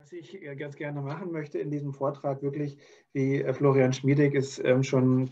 Was ich ganz gerne machen möchte in diesem Vortrag, wirklich, wie Florian Schmiedek es schon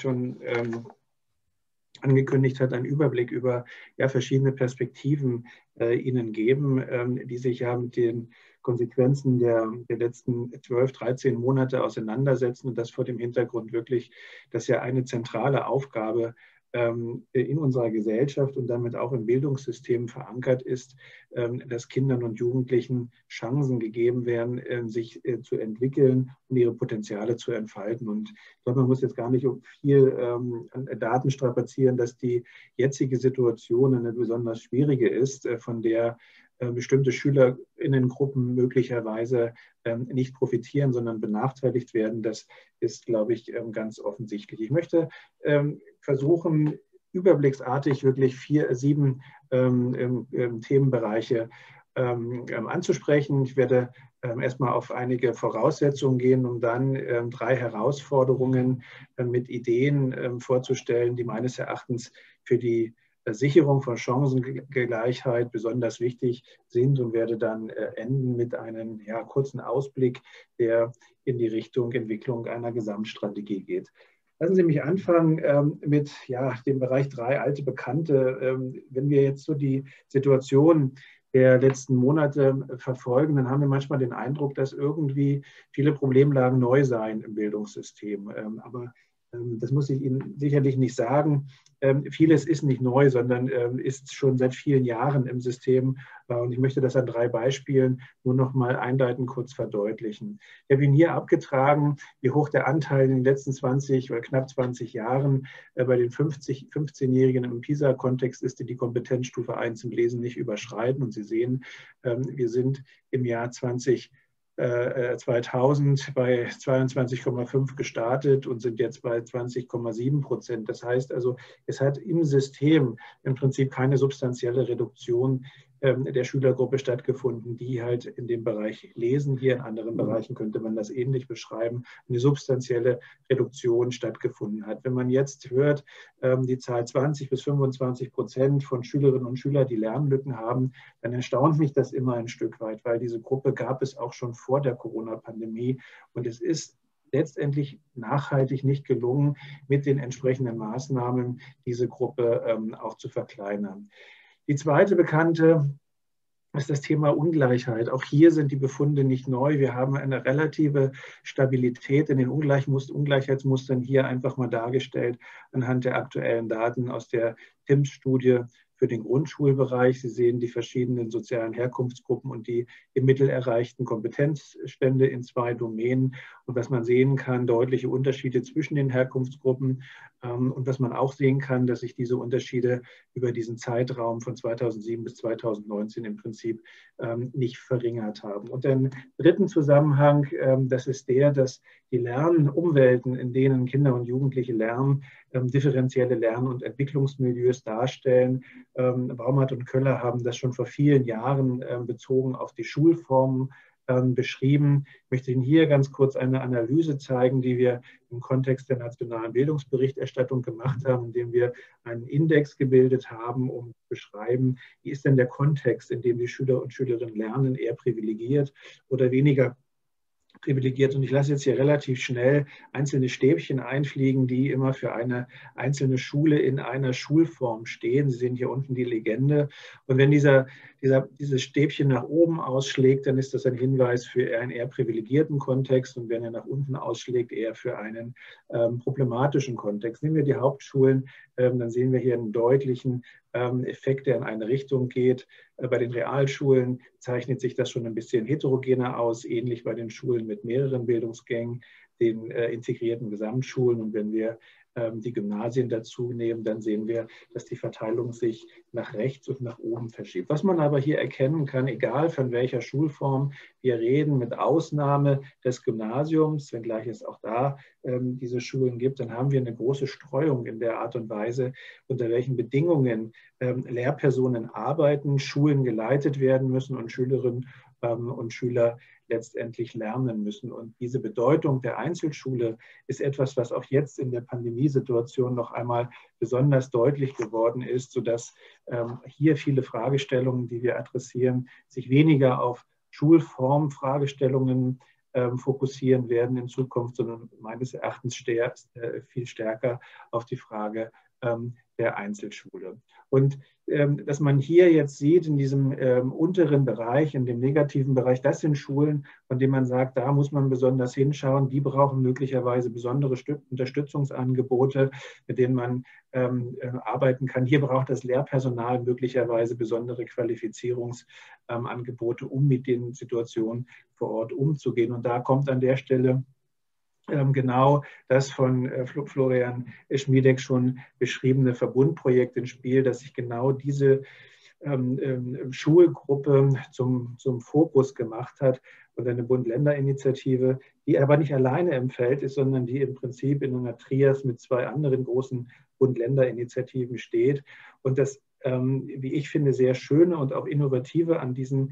angekündigt hat, einen Überblick über verschiedene Perspektiven Ihnen geben, die sich ja mit den Konsequenzen der letzten 12, 13 Monate auseinandersetzen und das vor dem Hintergrund wirklich, dass ja eine zentrale Aufgabe in unserer Gesellschaft und damit auch im Bildungssystem verankert ist, dass Kindern und Jugendlichen Chancen gegeben werden, sich zu entwickeln und ihre Potenziale zu entfalten. Und ich glaube, man muss jetzt gar nicht viel an Daten strapazieren, dass die jetzige Situation eine besonders schwierige ist, von der bestimmte SchülerInnengruppen möglicherweise nicht profitieren, sondern benachteiligt werden. Das ist, glaube ich, ganz offensichtlich. Ich möchte versuchen, überblicksartig wirklich 7 Themenbereiche anzusprechen. Ich werde erstmal auf einige Voraussetzungen gehen, um dann 3 Herausforderungen mit Ideen vorzustellen, die meines Erachtens für die Sicherung von Chancengleichheit besonders wichtig sind, und werde dann enden mit einem kurzen Ausblick, der in die Richtung Entwicklung einer Gesamtstrategie geht. Lassen Sie mich anfangen mit dem Bereich 3 alte Bekannte. Wenn wir jetzt so die Situation der letzten Monate verfolgen, dann haben wir manchmal den Eindruck, dass irgendwie viele Problemlagen neu seien im Bildungssystem. Aber das muss ich Ihnen sicherlich nicht sagen. Vieles ist nicht neu, sondern ist schon seit vielen Jahren im System. Und ich möchte das an 3 Beispielen nur noch mal einleitend kurz verdeutlichen. Ich habe Ihnen hier abgetragen, wie hoch der Anteil in den letzten 20 oder knapp 20 Jahren bei den 15-Jährigen im PISA-Kontext ist, die die Kompetenzstufe 1 im Lesen nicht überschreiten. Und Sie sehen, wir sind im Jahr 2000 bei 22,5 gestartet und sind jetzt bei 20,7%. Das heißt also, es hat im System im Prinzip keine substanzielle Reduktion der Schülergruppe stattgefunden, die halt in dem Bereich Lesen, hier in anderen Bereichen könnte man das ähnlich beschreiben, eine substanzielle Reduktion stattgefunden hat. Wenn man jetzt hört, die Zahl 20 bis 25% von Schülerinnen und Schülern, die Lernlücken haben, dann erstaunt mich das immer ein Stück weit, weil diese Gruppe gab es auch schon vor der Corona-Pandemie, und es ist letztendlich nachhaltig nicht gelungen, mit den entsprechenden Maßnahmen diese Gruppe auch zu verkleinern. Die zweite bekannte ist das Thema Ungleichheit. Auch hier sind die Befunde nicht neu. Wir haben eine relative Stabilität in den Ungleichheitsmustern hier einfach mal dargestellt anhand der aktuellen Daten aus der TIMSS-Studie für den Grundschulbereich. Sie sehen die verschiedenen sozialen Herkunftsgruppen und die im Mittel erreichten Kompetenzstände in 2 Domänen. Und was man sehen kann, deutliche Unterschiede zwischen den Herkunftsgruppen. Und was man auch sehen kann, dass sich diese Unterschiede über diesen Zeitraum von 2007 bis 2019 im Prinzip nicht verringert haben. Und den dritten Zusammenhang, das ist der, dass die Lernumwelten, in denen Kinder und Jugendliche lernen, differenzielle Lern- und Entwicklungsmilieus darstellen. Baumert und Köller haben das schon vor vielen Jahren bezogen auf die Schulformen beschrieben. Ich möchte Ihnen hier ganz kurz eine Analyse zeigen, die wir im Kontext der nationalen Bildungsberichterstattung gemacht haben, indem wir einen Index gebildet haben, um zu beschreiben, wie ist denn der Kontext, in dem die Schüler und Schülerinnen lernen, eher privilegiert oder weniger privilegiert. Und ich lasse jetzt hier relativ schnell einzelne Stäbchen einfliegen, die immer für eine einzelne Schule in einer Schulform stehen. Sie sehen hier unten die Legende. Und wenn dieses Stäbchen nach oben ausschlägt, dann ist das ein Hinweis für einen eher privilegierten Kontext. Und wenn er nach unten ausschlägt, eher für einen problematischen Kontext. Nehmen wir die Hauptschulen, dann sehen wir hier einen deutlichen Effekt, der in eine Richtung geht. Bei den Realschulen zeichnet sich das schon ein bisschen heterogener aus, ähnlich bei den Schulen mit mehreren Bildungsgängen, den integrierten Gesamtschulen. Und wenn wir die Gymnasien dazu nehmen, dann sehen wir, dass die Verteilung sich nach rechts und nach oben verschiebt. Was man aber hier erkennen kann, egal von welcher Schulform wir reden, mit Ausnahme des Gymnasiums, wenngleich es auch da diese Schulen gibt, dann haben wir eine große Streuung in der Art und Weise, unter welchen Bedingungen Lehrpersonen arbeiten, Schulen geleitet werden müssen und Schülerinnen und Schüler letztendlich lernen müssen. Und diese Bedeutung der Einzelschule ist etwas, was auch jetzt in der Pandemiesituation noch einmal besonders deutlich geworden ist, sodass hier viele Fragestellungen, die wir adressieren, sich weniger auf Schulformfragestellungen fokussieren werden in Zukunft, sondern meines Erachtens viel stärker auf die Frage der Einzelschule. Und dass man hier jetzt sieht, in diesem unteren Bereich, in dem negativen Bereich, das sind Schulen, von denen man sagt, da muss man besonders hinschauen, die brauchen möglicherweise besondere Unterstützungsangebote, mit denen man arbeiten kann. Hier braucht das Lehrpersonal möglicherweise besondere Qualifizierungsangebote, um mit den Situationen vor Ort umzugehen. Und da kommt an der Stelle genau das von Florian Schmiedek schon beschriebene Verbundprojekt ins Spiel, dass sich genau diese Schulgruppe zum Fokus gemacht hat und eine Bund-Länder-Initiative, die aber nicht alleine im Feld ist, sondern die im Prinzip in einer Trias mit zwei anderen großen Bund-Länder-Initiativen steht. Und das, wie ich finde, sehr Schöne und auch Innovative an diesen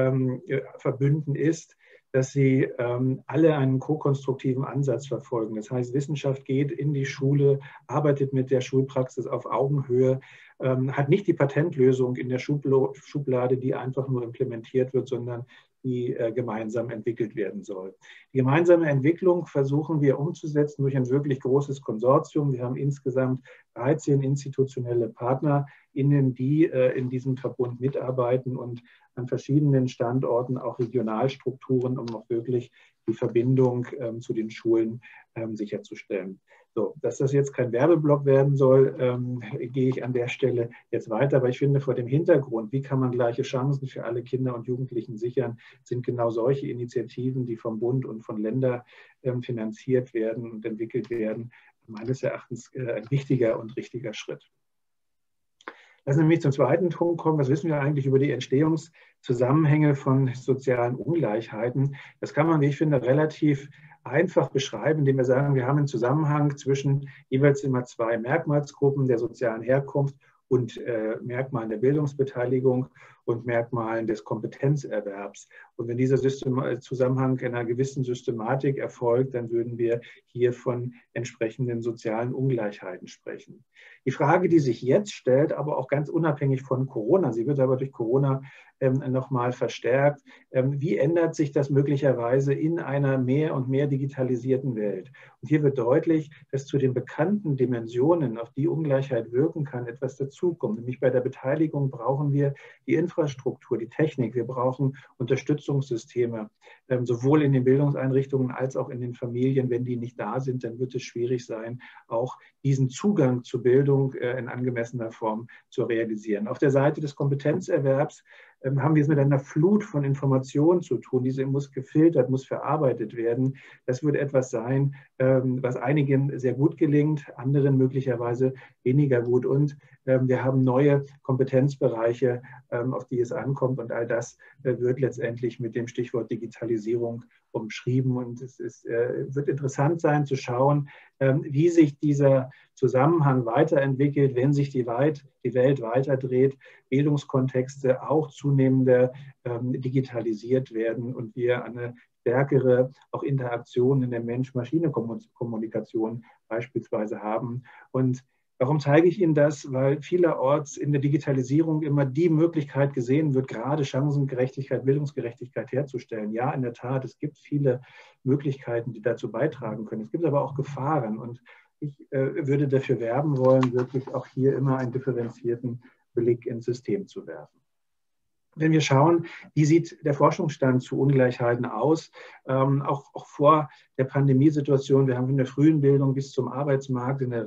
Verbünden ist, dass sie alle einen ko-konstruktiven Ansatz verfolgen. Das heißt, Wissenschaft geht in die Schule, arbeitet mit der Schulpraxis auf Augenhöhe, hat nicht die Patentlösung in der Schublade, die einfach nur implementiert wird, sondern die gemeinsam entwickelt werden soll. Die gemeinsame Entwicklung versuchen wir umzusetzen durch ein wirklich großes Konsortium. Wir haben insgesamt 13 institutionelle PartnerInnen, die in diesem Verbund mitarbeiten und an verschiedenen Standorten auch Regionalstrukturen, um auch wirklich die Verbindung zu den Schulen sicherzustellen. So, dass das jetzt kein Werbeblock werden soll, gehe ich an der Stelle jetzt weiter. Aber ich finde, vor dem Hintergrund, wie kann man gleiche Chancen für alle Kinder und Jugendlichen sichern, sind genau solche Initiativen, die vom Bund und von Ländern finanziert werden und entwickelt werden, meines Erachtens ein wichtiger und richtiger Schritt. Lassen Sie mich zum zweiten Punkt kommen. Was wissen wir eigentlich über die Entstehungszusammenhänge von sozialen Ungleichheiten? Das kann man, wie ich finde, relativ einfach beschreiben, indem wir sagen, wir haben einen Zusammenhang zwischen jeweils immer zwei Merkmalsgruppen der sozialen Herkunft und Merkmalen der Bildungsbeteiligung und Merkmalen des Kompetenzerwerbs. Und wenn dieser Zusammenhang in einer gewissen Systematik erfolgt, dann würden wir hier von entsprechenden sozialen Ungleichheiten sprechen. Die Frage, die sich jetzt stellt, aber auch ganz unabhängig von Corona, sie wird aber durch Corona nochmal verstärkt, wie ändert sich das möglicherweise in einer mehr und mehr digitalisierten Welt? Und hier wird deutlich, dass zu den bekannten Dimensionen, auf die Ungleichheit wirken kann, etwas dazukommt. Nämlich bei der Beteiligung brauchen wir die Infrastruktur, die Technik, wir brauchen Unterstützungssysteme, sowohl in den Bildungseinrichtungen als auch in den Familien. Wenn die nicht da sind, dann wird es schwierig sein, auch diesen Zugang zur Bildung in angemessener Form zu realisieren. Auf der Seite des Kompetenzerwerbs haben wir es mit einer Flut von Informationen zu tun. Diese muss gefiltert, muss verarbeitet werden. Das wird etwas sein, was einigen sehr gut gelingt, anderen möglicherweise weniger gut. Und wir haben neue Kompetenzbereiche, auf die es ankommt. Und all das wird letztendlich mit dem Stichwort Digitalisierung umschrieben. Und wird interessant sein zu schauen, wie sich dieser Zusammenhang weiterentwickelt, wenn sich die Welt weiterdreht, Bildungskontexte auch zunehmender digitalisiert werden und wir eine stärkere auch Interaktion in der Mensch-Maschine-Kommunikation beispielsweise haben. Und warum zeige ich Ihnen das? Weil vielerorts in der Digitalisierung immer die Möglichkeit gesehen wird, gerade Chancengerechtigkeit, Bildungsgerechtigkeit herzustellen. Ja, in der Tat, es gibt viele Möglichkeiten, die dazu beitragen können. Es gibt aber auch Gefahren und ich würde dafür werben wollen, wirklich auch hier immer einen differenzierten Blick ins System zu werfen. Wenn wir schauen, wie sieht der Forschungsstand zu Ungleichheiten aus, auch vor der Pandemiesituation, wir haben von der frühen Bildung bis zum Arbeitsmarkt eine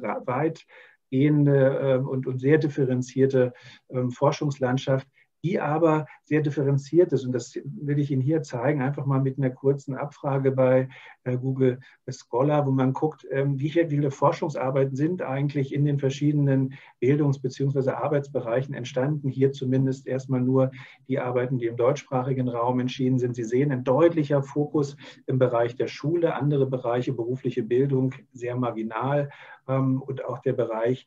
weitgehende und sehr differenzierte Forschungslandschaft, die aber sehr differenziert ist. Und das will ich Ihnen hier zeigen, einfach mal mit einer kurzen Abfrage bei Google Scholar, wo man guckt, wie viele Forschungsarbeiten sind eigentlich in den verschiedenen Bildungs- bzw. Arbeitsbereichen entstanden. Hier zumindest erstmal nur die Arbeiten, die im deutschsprachigen Raum entschieden sind. Sie sehen ein deutlicher Fokus im Bereich der Schule, andere Bereiche, berufliche Bildung, sehr marginal. und auch der Bereich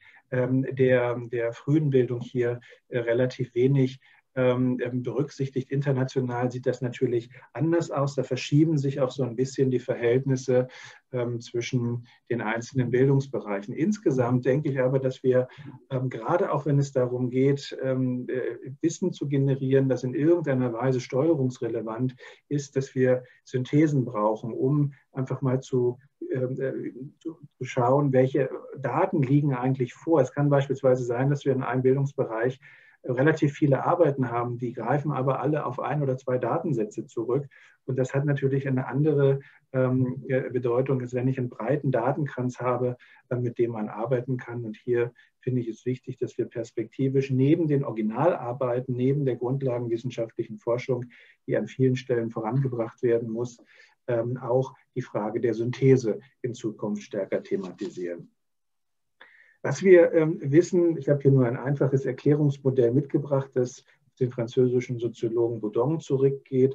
der frühen Bildung hier relativ wenig berücksichtigt. International sieht das natürlich anders aus. Da verschieben sich auch so ein bisschen die Verhältnisse zwischen den einzelnen Bildungsbereichen. Insgesamt denke ich aber, dass wir gerade auch wenn es darum geht, Wissen zu generieren, das in irgendeiner Weise steuerungsrelevant ist, dass wir Synthesen brauchen, um einfach mal zu schauen, welche Daten liegen eigentlich vor. Es kann beispielsweise sein, dass wir in einem Bildungsbereich relativ viele Arbeiten haben, die greifen aber alle auf ein oder zwei Datensätze zurück. Und das hat natürlich eine andere Bedeutung, als wenn ich einen breiten Datenkranz habe, mit dem man arbeiten kann. Und hier finde ich es wichtig, dass wir perspektivisch neben den Originalarbeiten, neben der grundlagenwissenschaftlichen Forschung, die an vielen Stellen vorangebracht werden muss, auch die Frage der Synthese in Zukunft stärker thematisieren. Was wir wissen, ich habe hier nur ein einfaches Erklärungsmodell mitgebracht, das auf den französischen Soziologen Boudon zurückgeht,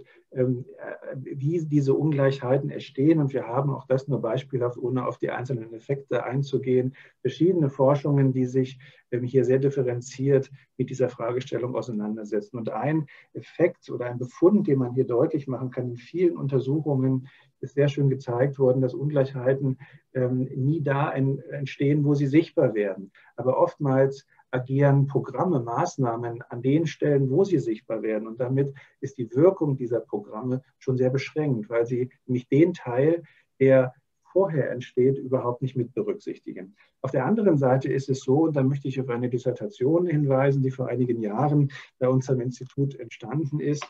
wie diese Ungleichheiten entstehen. Und wir haben auch das nur beispielhaft, ohne auf die einzelnen Effekte einzugehen, verschiedene Forschungen, die sich hier sehr differenziert mit dieser Fragestellung auseinandersetzen. Und ein Effekt oder ein Befund, den man hier deutlich machen kann, in vielen Untersuchungen ist sehr schön gezeigt worden, dass Ungleichheiten nie da entstehen, wo sie sichtbar werden. Aber oftmals agieren Programme, Maßnahmen an den Stellen, wo sie sichtbar werden. Und damit ist die Wirkung dieser Programme schon sehr beschränkt, weil sie nämlich den Teil, der vorher entsteht, überhaupt nicht mit berücksichtigen. Auf der anderen Seite ist es so, und da möchte ich auf eine Dissertation hinweisen, die vor einigen Jahren bei uns am Institut entstanden ist,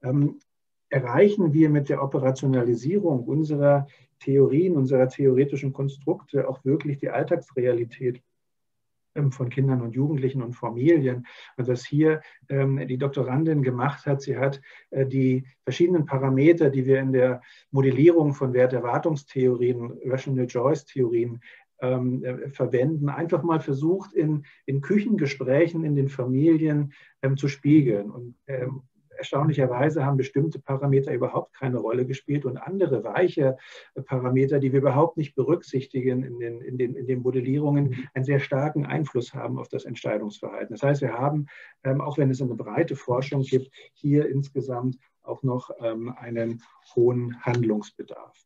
erreichen wir mit der Operationalisierung unserer Theorien, unserer theoretischen Konstrukte auch wirklich die Alltagsrealität von Kindern und Jugendlichen und Familien. Und was hier die Doktorandin gemacht hat, sie hat die verschiedenen Parameter, die wir in der Modellierung von Werterwartungstheorien, Rational Choice-Theorien verwenden, einfach mal versucht, in Küchengesprächen in den Familien zu spiegeln. Und erstaunlicherweise haben bestimmte Parameter überhaupt keine Rolle gespielt und andere weiche Parameter, die wir überhaupt nicht berücksichtigen in den Modellierungen, einen sehr starken Einfluss haben auf das Entscheidungsverhalten. Das heißt, wir haben, auch wenn es eine breite Forschung gibt, hier insgesamt auch noch einen hohen Handlungsbedarf.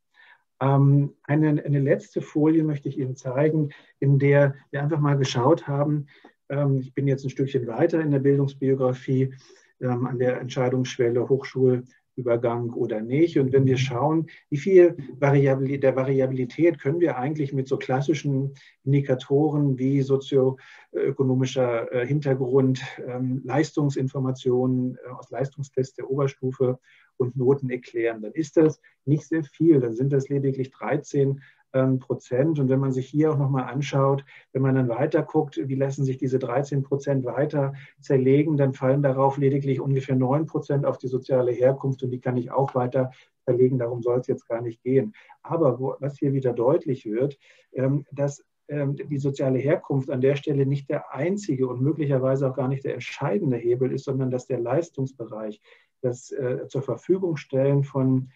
Eine letzte Folie möchte ich Ihnen zeigen, in der wir einfach mal geschaut haben, ich bin jetzt ein Stückchen weiter in der Bildungsbiografie, an der Entscheidungsschwelle Hochschulübergang oder nicht. Und wenn wir schauen, wie viel der Variabilität können wir eigentlich mit so klassischen Indikatoren wie sozioökonomischer Hintergrund, Leistungsinformationen aus Leistungstests der Oberstufe und Noten erklären, dann ist das nicht sehr viel. Dann sind das lediglich 13%. Und wenn man sich hier auch nochmal anschaut, wenn man dann weiter guckt, wie lassen sich diese 13% weiter zerlegen, dann fallen darauf lediglich ungefähr 9% auf die soziale Herkunft und die kann ich auch weiter verlegen, darum soll es jetzt gar nicht gehen. Aber was hier wieder deutlich wird, dass die soziale Herkunft an der Stelle nicht der einzige und möglicherweise auch gar nicht der entscheidende Hebel ist, sondern dass der Leistungsbereich, das zur Verfügung stellen von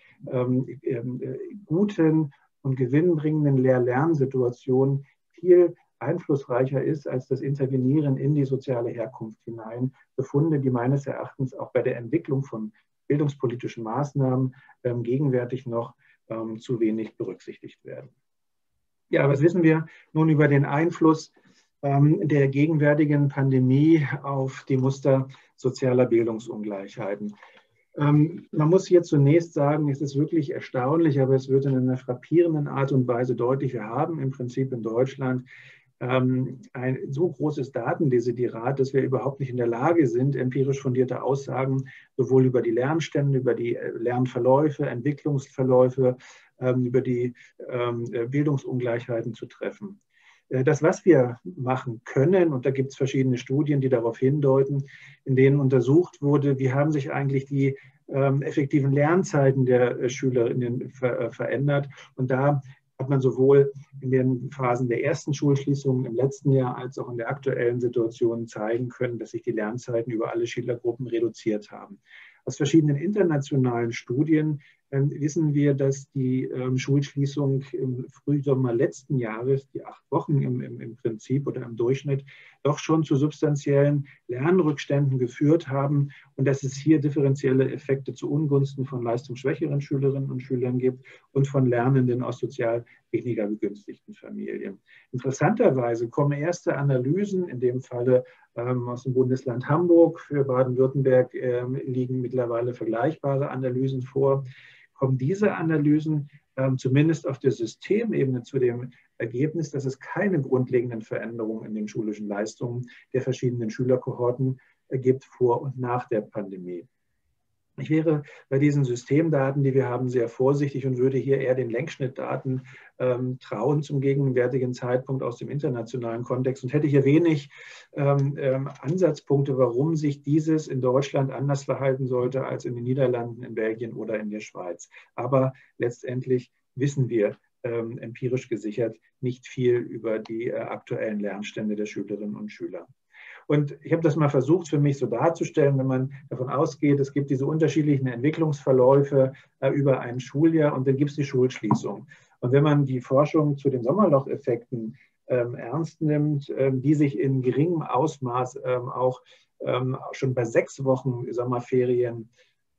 guten und gewinnbringenden Lehr-Lernsituationen viel einflussreicher ist als das Intervenieren in die soziale Herkunft hinein. Befunde, die meines Erachtens auch bei der Entwicklung von bildungspolitischen Maßnahmen gegenwärtig noch zu wenig berücksichtigt werden. Ja, was wissen wir nun über den Einfluss der gegenwärtigen Pandemie auf die Muster sozialer Bildungsungleichheiten? Man muss hier zunächst sagen, es ist wirklich erstaunlich, aber es wird in einer frappierenden Art und Weise deutlich. Wir haben im Prinzip in Deutschland ein so großes Datendesiderat, dass wir überhaupt nicht in der Lage sind, empirisch fundierte Aussagen sowohl über die Lernstände, über die Lernverläufe, Entwicklungsverläufe, über die Bildungsungleichheiten zu treffen. Das, was wir machen können, und da gibt es verschiedene Studien, die darauf hindeuten, in denen untersucht wurde, wie haben sich eigentlich die effektiven Lernzeiten der SchülerInnen verändert. Und da hat man sowohl in den Phasen der ersten Schulschließungen im letzten Jahr als auch in der aktuellen Situation zeigen können, dass sich die Lernzeiten über alle Schülergruppen reduziert haben. Aus verschiedenen internationalen Studien wissen wir, dass die Schulschließung im Frühsommer letzten Jahres, die 8 Wochen im Prinzip oder im Durchschnitt, doch schon zu substanziellen Lernrückständen geführt haben und dass es hier differenzielle Effekte zu Ungunsten von leistungsschwächeren Schülerinnen und Schülern gibt und von Lernenden aus sozial weniger begünstigten Familien. Interessanterweise kommen erste Analysen, in dem Falle aus dem Bundesland Hamburg, für Baden-Württemberg liegen mittlerweile vergleichbare Analysen vor, kommen diese Analysen zumindest auf der Systemebene zu dem Ergebnis, dass es keine grundlegenden Veränderungen in den schulischen Leistungen der verschiedenen Schülerkohorten gibt vor und nach der Pandemie. Ich wäre bei diesen Systemdaten, die wir haben, sehr vorsichtig und würde hier eher den Längsschnittdaten trauen zum gegenwärtigen Zeitpunkt aus dem internationalen Kontext und hätte hier wenig Ansatzpunkte, warum sich dieses in Deutschland anders verhalten sollte als in den Niederlanden, in Belgien oder in der Schweiz. Aber letztendlich wissen wir empirisch gesichert nicht viel über die aktuellen Lernstände der Schülerinnen und Schüler. Und ich habe das mal versucht, für mich so darzustellen, wenn man davon ausgeht, es gibt diese unterschiedlichen Entwicklungsverläufe über ein Schuljahr und dann gibt es die Schulschließung. Und wenn man die Forschung zu den Sommerlocheffekten ernst nimmt, die sich in geringem Ausmaß auch schon bei 6 Wochen Sommerferien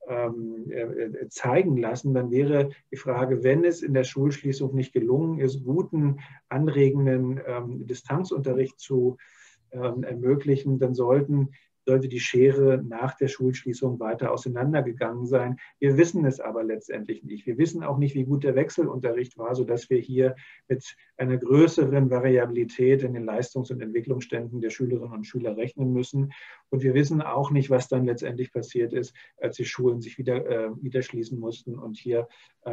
zeigen lassen, dann wäre die Frage, wenn es in der Schulschließung nicht gelungen ist, guten, anregenden Distanzunterricht zu ermöglichen, dann sollte die Schere nach der Schulschließung weiter auseinandergegangen sein. Wir wissen es aber letztendlich nicht. Wir wissen auch nicht, wie gut der Wechselunterricht war, sodass wir hier mit einer größeren Variabilität in den Leistungs- und Entwicklungsständen der Schülerinnen und Schüler rechnen müssen. Und wir wissen auch nicht, was dann letztendlich passiert ist, als die Schulen sich wieder schließen mussten und hier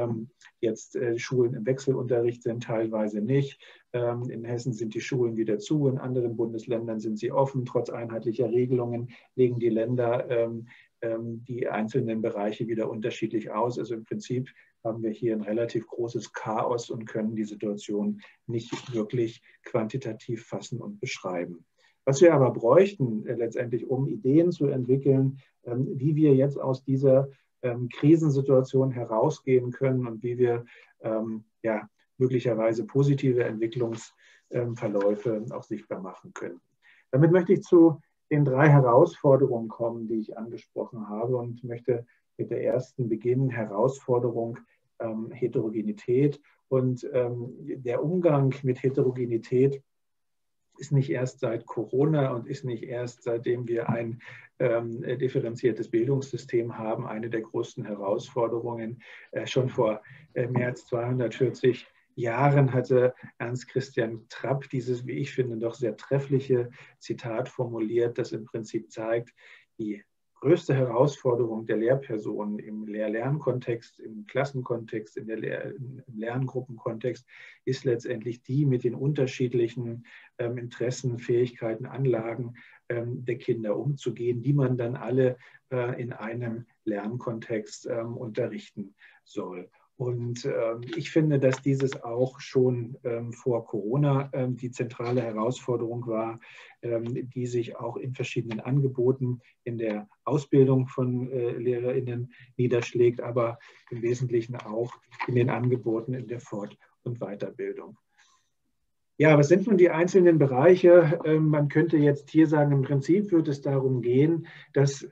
jetzt Schulen im Wechselunterricht sind, teilweise nicht. In Hessen sind die Schulen wieder zu, in anderen Bundesländern sind sie offen. Trotz einheitlicher Regelungen legen die Länder die einzelnen Bereiche wieder unterschiedlich aus. Also im Prinzip haben wir hier ein relativ großes Chaos und können die Situation nicht wirklich quantitativ fassen und beschreiben. Was wir aber bräuchten letztendlich, um Ideen zu entwickeln, wie wir jetzt aus dieser Krisensituation herausgehen können und wie wir möglicherweise positive Entwicklungsverläufe auch sichtbar machen können. Damit möchte ich zu den 3 Herausforderungen kommen, die ich angesprochen habe und möchte mit der ersten beginnen, Herausforderung Heterogenität. Und der Umgang mit Heterogenität ist nicht erst seit Corona und ist nicht erst seitdem wir ein differenziertes Bildungssystem haben, eine der größten Herausforderungen. Schon vor mehr als 240 Jahren hatte Ernst Christian Trapp dieses, wie ich finde, doch sehr treffliche Zitat formuliert, das im Prinzip zeigt, die größte Herausforderung der Lehrpersonen im Lehr-Lern-Kontext, im Klassenkontext, im Lerngruppenkontext ist letztendlich die mit den unterschiedlichen Interessen, Fähigkeiten, Anlagen der Kinder umzugehen, die man dann alle in einem Lernkontext unterrichten soll. Und ich finde, dass dieses auch schon vor Corona die zentrale Herausforderung war, die sich auch in verschiedenen Angeboten in der Ausbildung von LehrerInnen niederschlägt, aber im Wesentlichen auch in den Angeboten in der Fort- und Weiterbildung. Ja, was sind nun die einzelnen Bereiche? Man könnte jetzt hier sagen, im Prinzip wird es darum gehen, dass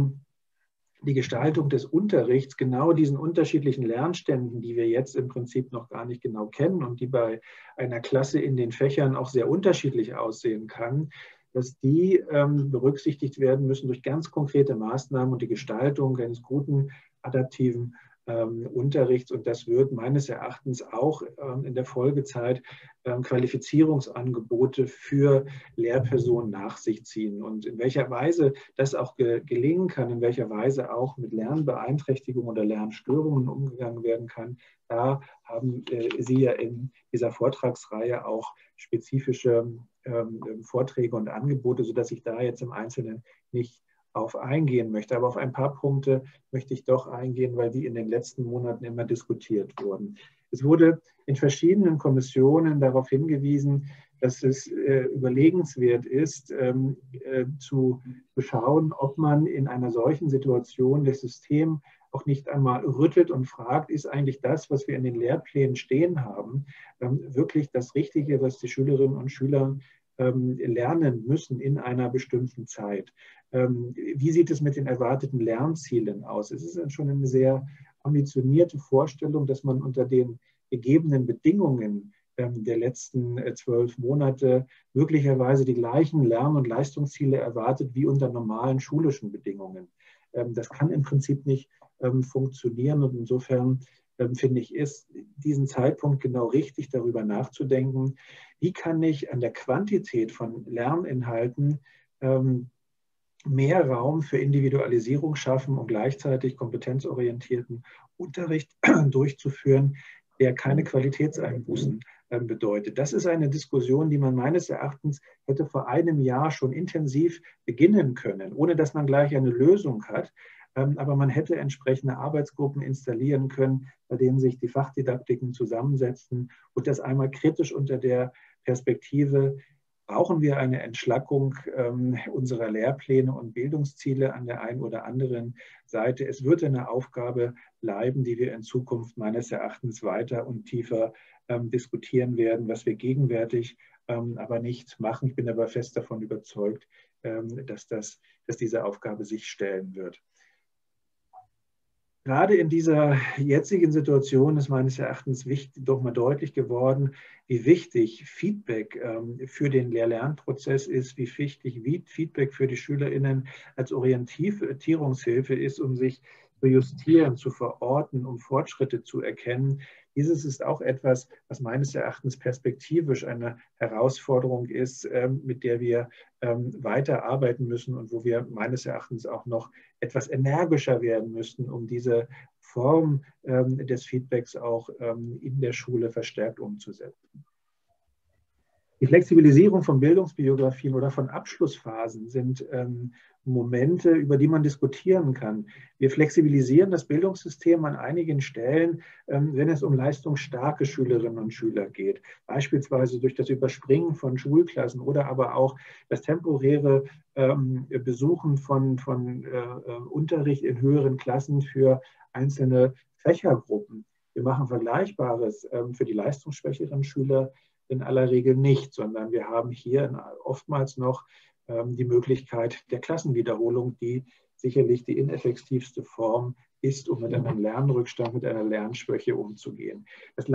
die Gestaltung des Unterrichts genau diesen unterschiedlichen Lernständen, die wir jetzt im Prinzip noch gar nicht genau kennen und die bei einer Klasse in den Fächern auch sehr unterschiedlich aussehen kann, dass die berücksichtigt werden müssen durch ganz konkrete Maßnahmen und die Gestaltung eines guten, adaptiven Unterrichts. Und das wird meines Erachtens auch in der Folgezeit Qualifizierungsangebote für Lehrpersonen nach sich ziehen. Und in welcher Weise das auch gelingen kann, in welcher Weise auch mit Lernbeeinträchtigungen oder Lernstörungen umgegangen werden kann, da haben Sie ja in dieser Vortragsreihe auch spezifische Vorträge und Angebote, sodass ich da jetzt im Einzelnen nicht auf eingehen möchte. Aber auf ein paar Punkte möchte ich doch eingehen, weil die in den letzten Monaten immer diskutiert wurden. Es wurde in verschiedenen Kommissionen darauf hingewiesen, dass es überlegenswert ist, zu schauen, ob man in einer solchen Situation das System auch nicht einmal rüttelt und fragt, ist eigentlich das, was wir in den Lehrplänen stehen haben, wirklich das Richtige, was die Schülerinnen und Schüler lernen müssen in einer bestimmten Zeit. Wie sieht es mit den erwarteten Lernzielen aus? Es ist schon eine sehr ambitionierte Vorstellung, dass man unter den gegebenen Bedingungen der letzten 12 Monate möglicherweise die gleichen Lern- und Leistungsziele erwartet wie unter normalen schulischen Bedingungen. Das kann im Prinzip nicht funktionieren und insofern finde ich, ist diesen Zeitpunkt genau richtig, darüber nachzudenken, wie kann ich an der Quantität von Lerninhalten mehr Raum für Individualisierung schaffen und gleichzeitig kompetenzorientierten Unterricht durchzuführen, der keine Qualitätseinbußen bedeutet. Das ist eine Diskussion, die man meines Erachtens hätte vor einem Jahr schon intensiv beginnen können, ohne dass man gleich eine Lösung hat. Aber man hätte entsprechende Arbeitsgruppen installieren können, bei denen sich die Fachdidaktiken zusammensetzen und das einmal kritisch unter der Perspektive: Brauchen wir eine Entschlackung unserer Lehrpläne und Bildungsziele an der einen oder anderen Seite? Es wird eine Aufgabe bleiben, die wir in Zukunft meines Erachtens weiter und tiefer diskutieren werden, was wir gegenwärtig aber nicht machen. Ich bin aber fest davon überzeugt, dass diese Aufgabe sich stellen wird. Gerade in dieser jetzigen Situation ist meines Erachtens doch mal deutlich geworden, wie wichtig Feedback für den Lehr-Lernprozess ist, wie wichtig Feedback für die SchülerInnen als Orientierungshilfe ist, um sich zu justieren, zu verorten, um Fortschritte zu erkennen. Dieses ist auch etwas, was meines Erachtens perspektivisch eine Herausforderung ist, mit der wir weiter arbeiten müssen und wo wir meines Erachtens auch noch etwas energischer werden müssten, um diese Form des Feedbacks auch in der Schule verstärkt umzusetzen. Die Flexibilisierung von Bildungsbiografien oder von Abschlussphasen sind Momente, über die man diskutieren kann. Wir flexibilisieren das Bildungssystem an einigen Stellen, wenn es um leistungsstarke Schülerinnen und Schüler geht, beispielsweise durch das Überspringen von Schulklassen oder aber auch das temporäre Besuchen von Unterricht in höheren Klassen für einzelne Fächergruppen. Wir machen Vergleichbares für die leistungsschwächeren Schüler in aller Regel nicht, sondern wir haben hier oftmals noch die Möglichkeit der Klassenwiederholung, die sicherlich die ineffektivste Form ist, um mit einem Lernrückstand, mit einer Lernschwäche umzugehen.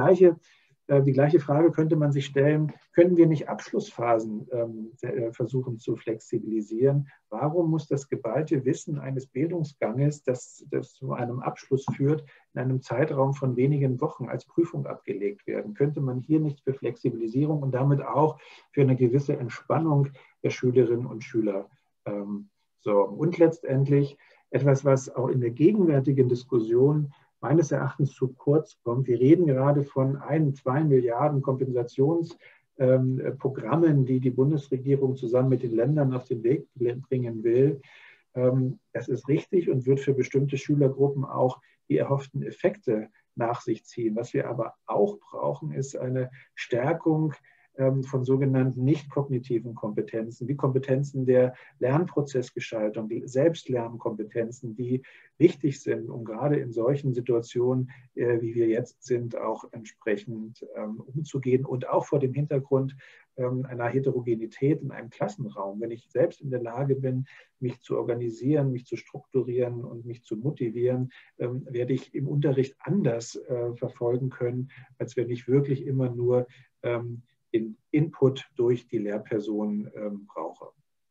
Die gleiche Frage könnte man sich stellen: Können wir nicht Abschlussphasen versuchen zu flexibilisieren? Warum muss das geballte Wissen eines Bildungsganges, das zu einem Abschluss führt, in einem Zeitraum von wenigen Wochen als Prüfung abgelegt werden? Könnte man hier nicht für Flexibilisierung und damit auch für eine gewisse Entspannung der Schülerinnen und Schüler sorgen? Und letztendlich etwas, was auch in der gegenwärtigen Diskussion meines Erachtens zu kurz kommt. Wir reden gerade von 1-2 Milliarden Kompensationsprogrammen, die die Bundesregierung zusammen mit den Ländern auf den Weg bringen will. Das ist richtig und wird für bestimmte Schülergruppen auch die erhofften Effekte nach sich ziehen. Was wir aber auch brauchen, ist eine Stärkung von sogenannten nicht kognitiven Kompetenzen, wie Kompetenzen der Lernprozessgestaltung, die Selbstlernkompetenzen, die wichtig sind, um gerade in solchen Situationen, wie wir jetzt sind, auch entsprechend umzugehen und auch vor dem Hintergrund einer Heterogenität in einem Klassenraum. Wenn ich selbst in der Lage bin, mich zu organisieren, mich zu strukturieren und mich zu motivieren, werde ich im Unterricht anders verfolgen können, als wenn ich wirklich immer nur den Input durch die Lehrperson brauche.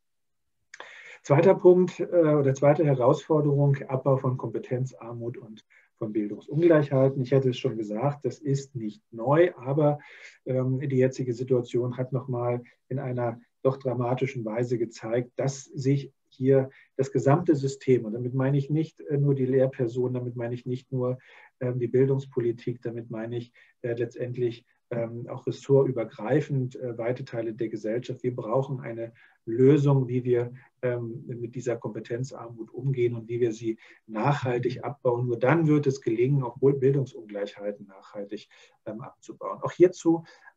Zweiter Punkt oder zweite Herausforderung: Abbau von Kompetenzarmut und von Bildungsungleichheiten. Ich hätte es schon gesagt, das ist nicht neu, aber die jetzige Situation hat nochmal in einer doch dramatischen Weise gezeigt, dass sich hier das gesamte System, und damit meine ich nicht nur die Lehrperson, damit meine ich nicht nur die Bildungspolitik, damit meine ich letztendlich auch ressortübergreifend weite Teile der Gesellschaft. Wir brauchen eine Lösung, wie wir mit dieser Kompetenzarmut umgehen und wie wir sie nachhaltig abbauen. Nur dann wird es gelingen, auch Bildungsungleichheiten nachhaltig abzubauen. Auch hierzu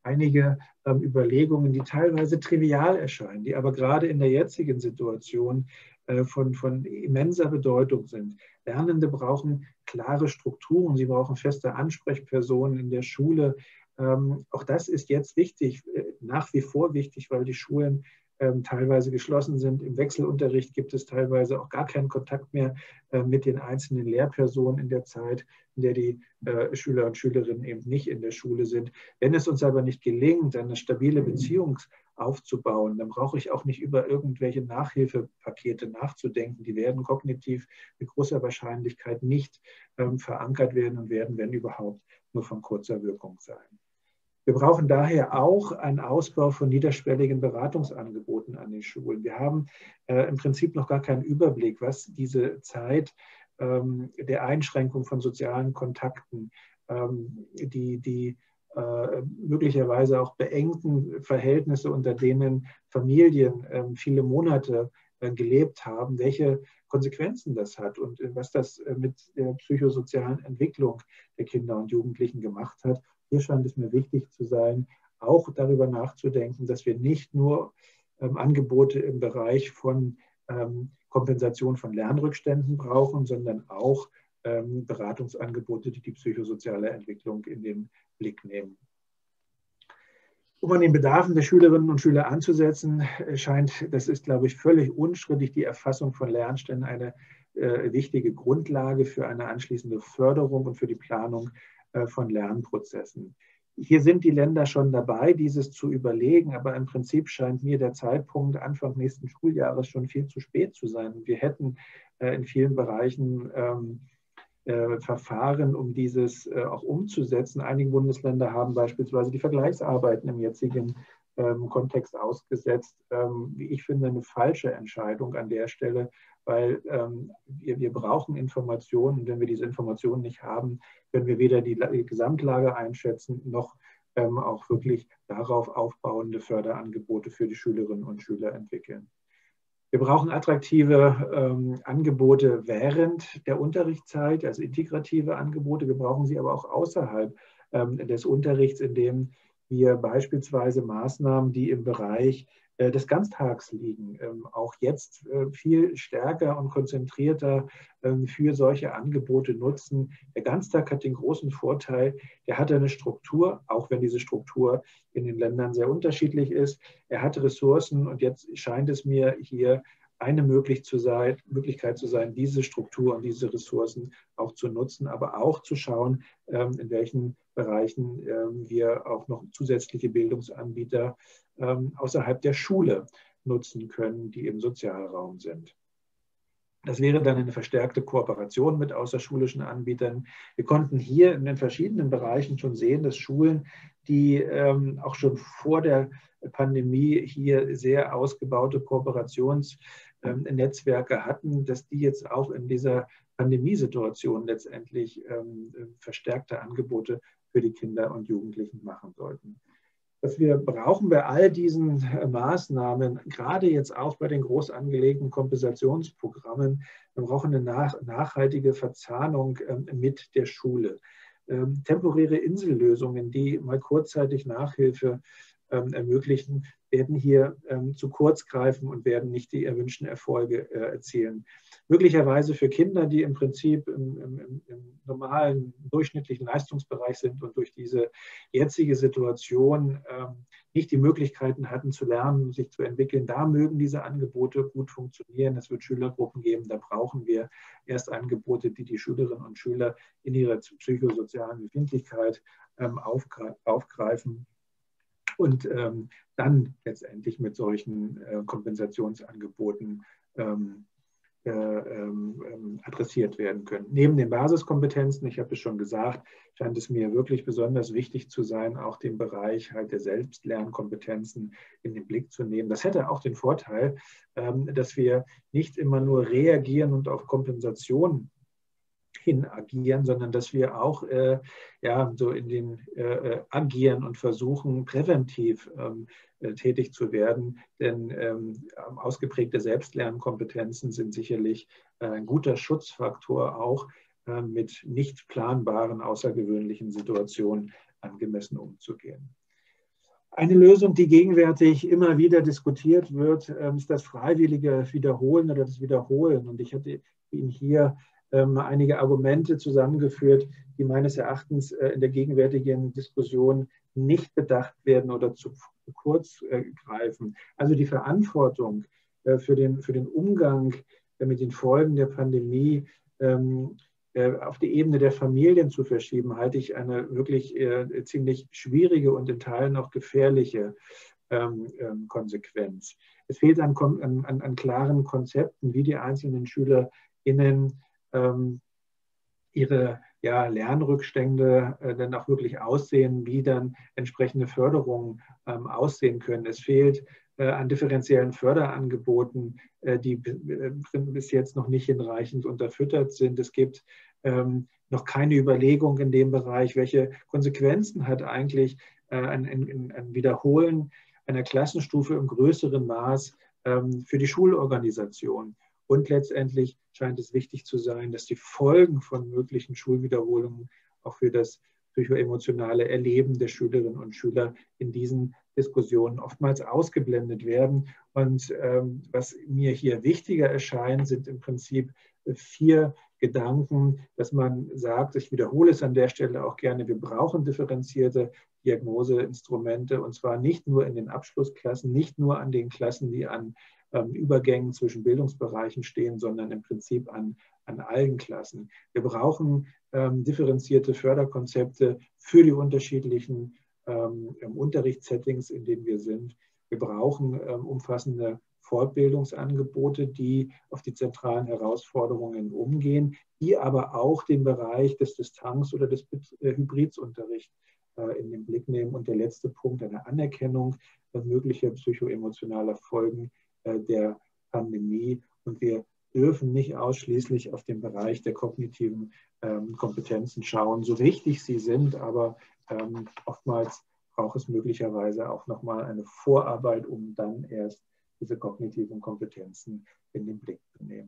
einige Überlegungen, die teilweise trivial erscheinen, die aber gerade in der jetzigen Situation von immenser Bedeutung sind. Lernende brauchen klare Strukturen, sie brauchen feste Ansprechpersonen in der Schule. Auch das ist jetzt wichtig, nach wie vor wichtig, weil die Schulen teilweise geschlossen sind. Im Wechselunterricht gibt es teilweise auch gar keinen Kontakt mehr mit den einzelnen Lehrpersonen in der Zeit, in der die Schüler und Schülerinnen eben nicht in der Schule sind. Wenn es uns aber nicht gelingt, eine stabile Beziehung aufzubauen, dann brauche ich auch nicht über irgendwelche Nachhilfepakete nachzudenken. Die werden kognitiv mit großer Wahrscheinlichkeit nicht verankert werden und werden, wenn überhaupt, nur von kurzer Wirkung sein. Wir brauchen daher auch einen Ausbau von niederschwelligen Beratungsangeboten an den Schulen. Wir haben im Prinzip noch gar keinen Überblick, was diese Zeit der Einschränkung von sozialen Kontakten, die möglicherweise auch beengten Verhältnisse, unter denen Familien viele Monate gelebt haben, welche Konsequenzen das hat und was das mit der psychosozialen Entwicklung der Kinder und Jugendlichen gemacht hat. Hier scheint es mir wichtig zu sein, auch darüber nachzudenken, dass wir nicht nur Angebote im Bereich von Kompensation von Lernrückständen brauchen, sondern auch Beratungsangebote, die die psychosoziale Entwicklung in den Blick nehmen. Um an den Bedarfen der Schülerinnen und Schüler anzusetzen, scheint, das ist, glaube ich, völlig unstrittig, die Erfassung von Lernständen eine wichtige Grundlage für eine anschließende Förderung und für die Planung von Lernprozessen. Hier sind die Länder schon dabei, dieses zu überlegen, aber im Prinzip scheint mir der Zeitpunkt Anfang nächsten Schuljahres schon viel zu spät zu sein. Wir hätten in vielen Bereichen Verfahren, um dieses auch umzusetzen. Einige Bundesländer haben beispielsweise die Vergleichsarbeiten im jetzigen Kontext ausgesetzt. Wie ich finde, eine falsche Entscheidung an der Stelle, weil wir brauchen Informationen und wenn wir diese Informationen nicht haben, können wir weder die Gesamtlage einschätzen, noch auch wirklich darauf aufbauende Förderangebote für die Schülerinnen und Schüler entwickeln. Wir brauchen attraktive Angebote während der Unterrichtszeit, also integrative Angebote. Wir brauchen sie aber auch außerhalb des Unterrichts, indem wir beispielsweise Maßnahmen, die im Bereich des Ganztags liegen, auch jetzt viel stärker und konzentrierter für solche Angebote nutzen. Der Ganztag hat den großen Vorteil, er hat eine Struktur, auch wenn diese Struktur in den Ländern sehr unterschiedlich ist. Er hat Ressourcen und jetzt scheint es mir hier eine Möglichkeit zu sein, diese Struktur und diese Ressourcen auch zu nutzen, aber auch zu schauen, in welchen Bereichen wir auch noch zusätzliche Bildungsanbieter außerhalb der Schule nutzen können, die im Sozialraum sind. Das wäre dann eine verstärkte Kooperation mit außerschulischen Anbietern. Wir konnten hier in den verschiedenen Bereichen schon sehen, dass Schulen, die auch schon vor der Pandemie hier sehr ausgebaute Kooperationsnetzwerke hatten, dass die jetzt auch in dieser Pandemiesituation letztendlich verstärkte Angebote für die Kinder und Jugendlichen machen sollten. Was wir brauchen bei all diesen Maßnahmen, gerade jetzt auch bei den groß angelegten Kompensationsprogrammen, wir brauchen eine nachhaltige Verzahnung mit der Schule. Temporäre Insellösungen, die mal kurzzeitig Nachhilfe ermöglichen, werden hier zu kurz greifen und werden nicht die erwünschten Erfolge erzielen. Möglicherweise für Kinder, die im Prinzip im normalen, durchschnittlichen Leistungsbereich sind und durch diese jetzige Situation nicht die Möglichkeiten hatten zu lernen, sich zu entwickeln, da mögen diese Angebote gut funktionieren. Es wird Schülergruppen geben, da brauchen wir erst Angebote, die die Schülerinnen und Schüler in ihrer psychosozialen Befindlichkeit aufgreifen und dann letztendlich mit solchen Kompensationsangeboten adressiert werden können. Neben den Basiskompetenzen, ich habe es schon gesagt, scheint es mir wirklich besonders wichtig zu sein, auch den Bereich halt der Selbstlernkompetenzen in den Blick zu nehmen. Das hätte auch den Vorteil, dass wir nicht immer nur reagieren und auf Kompensation hin agieren, sondern dass wir auch so in den agieren und versuchen, präventiv tätig zu werden. Denn ausgeprägte Selbstlernkompetenzen sind sicherlich ein guter Schutzfaktor, auch mit nicht planbaren, außergewöhnlichen Situationen angemessen umzugehen. Eine Lösung, die gegenwärtig immer wieder diskutiert wird, ist das freiwillige Wiederholen oder das Wiederholen. Und ich hatte Ihnen hier einige Argumente zusammengeführt, die meines Erachtens in der gegenwärtigen Diskussion nicht bedacht werden oder zu kurz greifen. Also die Verantwortung für den Umgang mit den Folgen der Pandemie auf die Ebene der Familien zu verschieben, halte ich eine wirklich ziemlich schwierige und in Teilen auch gefährliche Konsequenz. Es fehlt an klaren Konzepten, wie die einzelnen SchülerInnen ihre Lernrückstände dann auch wirklich aussehen, wie dann entsprechende Förderungen aussehen können. Es fehlt an differenziellen Förderangeboten, die bis jetzt noch nicht hinreichend unterfüttert sind. Es gibt noch keine Überlegung in dem Bereich, welche Konsequenzen hat eigentlich ein Wiederholen einer Klassenstufe im größeren Maß für die Schulorganisation. Und letztendlich scheint es wichtig zu sein, dass die Folgen von möglichen Schulwiederholungen auch für das psychoemotionale Erleben der Schülerinnen und Schüler in diesen Diskussionen oftmals ausgeblendet werden. Und was mir hier wichtiger erscheint, sind im Prinzip 4 Gedanken, dass man sagt, ich wiederhole es an der Stelle auch gerne, wir brauchen differenzierte Diagnoseinstrumente, und zwar nicht nur in den Abschlussklassen, nicht nur an den Klassen, die an Übergängen zwischen Bildungsbereichen stehen, sondern im Prinzip an allen Klassen. Wir brauchen differenzierte Förderkonzepte für die unterschiedlichen Unterrichtssettings, in denen wir sind. Wir brauchen umfassende Fortbildungsangebote, die auf die zentralen Herausforderungen umgehen, die aber auch den Bereich des Distanz- oder des Hybridunterrichts in den Blick nehmen. Und der letzte Punkt, eine Anerkennung möglicher psychoemotionaler Folgen der Pandemie. Und wir dürfen nicht ausschließlich auf den Bereich der kognitiven Kompetenzen schauen, so wichtig sie sind, aber oftmals braucht es möglicherweise auch nochmal eine Vorarbeit, um dann erst diese kognitiven Kompetenzen in den Blick zu nehmen.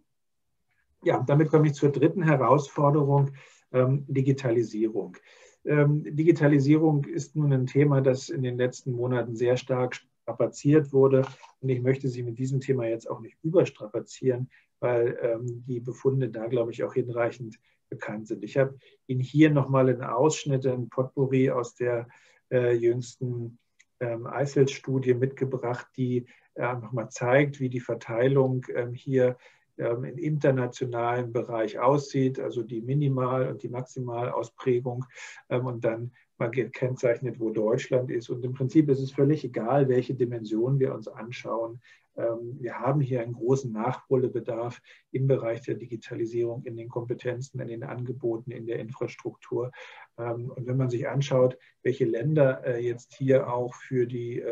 Ja, damit komme ich zur dritten Herausforderung, Digitalisierung. Digitalisierung ist nun ein Thema, das in den letzten Monaten sehr stark strapaziert wurde. Und ich möchte Sie mit diesem Thema jetzt auch nicht überstrapazieren, weil die Befunde da, glaube ich, auch hinreichend bekannt sind. Ich habe Ihnen hier nochmal einen Ausschnitt, ein Potpourri aus der jüngsten ICELS-Studie mitgebracht, die nochmal zeigt, wie die Verteilung hier im internationalen Bereich aussieht, also die Minimal- und die Maximalausprägung und dann mal gekennzeichnet, wo Deutschland ist. Und im Prinzip ist es völlig egal, welche Dimension wir uns anschauen. Wir haben hier einen großen Nachholbedarf im Bereich der Digitalisierung, in den Kompetenzen, in den Angeboten, in der Infrastruktur. Und wenn man sich anschaut, welche Länder jetzt hier auch für die